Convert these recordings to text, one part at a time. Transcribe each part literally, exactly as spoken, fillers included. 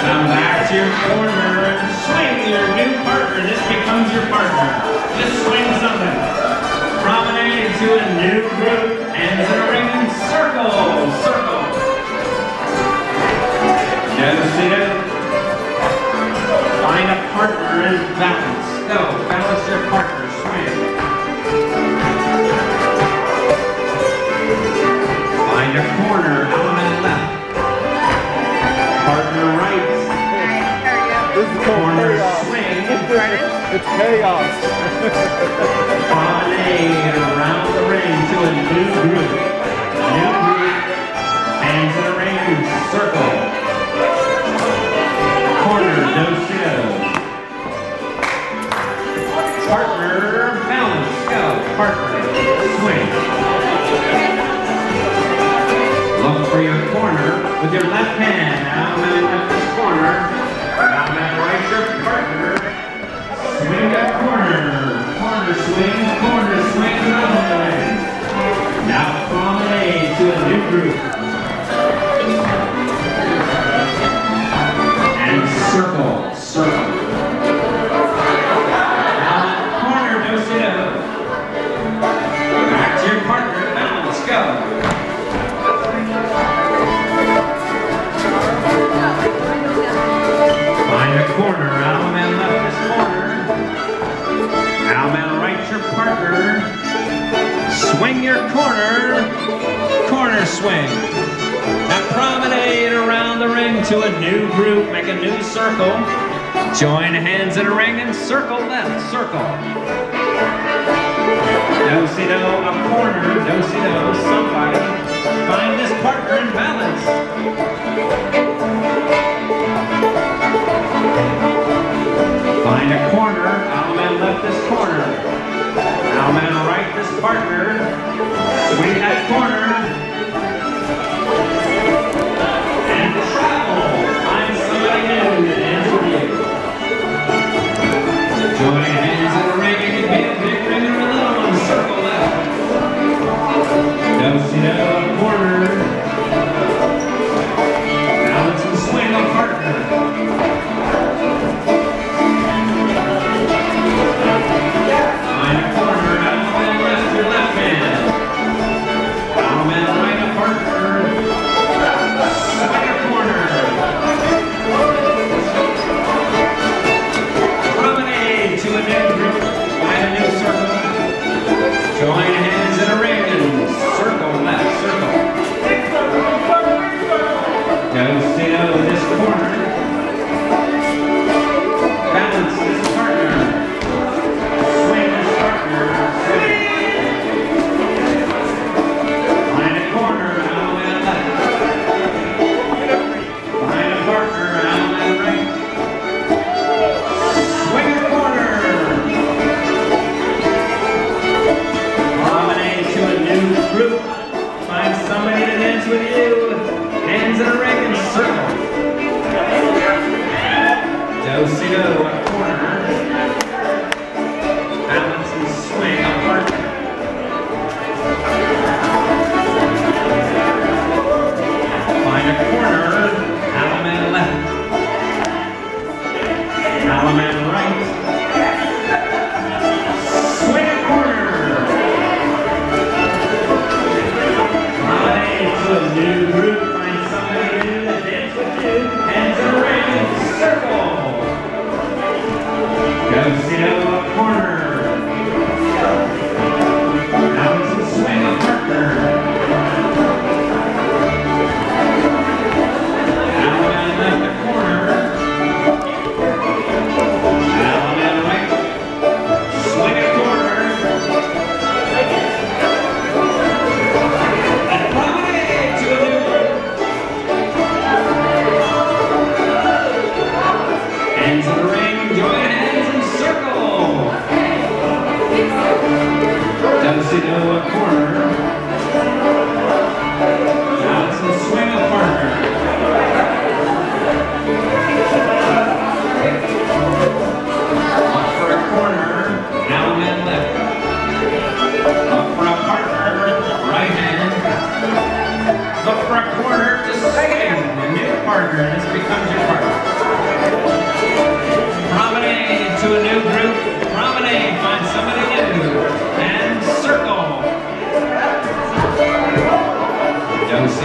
Come back to your corner and swing your new partner. This becomes your partner. Just swing something. Promenade to a new group. Hands in a ring and circle. Circle. Do-si-do. Find a partner and balance. Go. Balance your partner. Swing. Find a corner. Element left. Partner right. This is Corner chaos. swing. It's chaos. Promenade around the ring to a new group. New group. Hands in a ring. Circle. Corner. Do-si-do. Partner. Balance. Go. Partner. Swing. Look for your corner with your left hand. Now man left this corner. Now man right your partner. Swing that corner. Corner swing. Corner swing around the ring. Now promenade to a new group. And circle. Circle. Now that corner, do-si-do. Back to your partner. Balance. Go. Find a corner. Owlman left this corner. Owlman right your partner. Swing your corner. Corner swing. Now promenade around the ring to a new group. Make a new circle. Join hands in a ring and circle left. Circle. Do-si-do, a corner. Do-si-do, somebody. Find this partner in balance. Find a corner. Owlman left this corner. Owlman right this partner. Swing that corner. And travel. Find somebody new to dance with you. Join hands in a ring. It can be a big ring or a little one. Circle left. Do-si-do, a corner. Balance and swing a partner. Find a corner. Owlman left your left hand. Owlman right a partner. Swing a corner. Promenade to a new group. Find a new circle. Join hands in a ring and circle left. Circle. Do-si-do this corner. Balance this partner. Swing this partner. Find a corner. Owlman left. Find a partner. Owlman right. Swing a corner. Promenade to a new group. Find somebody to dance with you. Hands in a ring and circle. Do-si-do, a corner. Balance and swing a partner. Find a corner. Owlman left. Owlman right. Swing a corner. Promenade to a new group. Find somebody new to dance with you. Hands in a ring and circle. Do-si-do, a corner. Balance and swing a partner. Owlman left the corner. Owlman right. Swing a corner. And promenade to a new group. Hands in the ring. Join hands and circle. Do-si-do, a corner. Balance and swing a partner. Look for a corner. Owlman left. Look for a partner. Right hand. Look for a corner to swing. A new partner. This becomes your partner.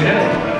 Okay.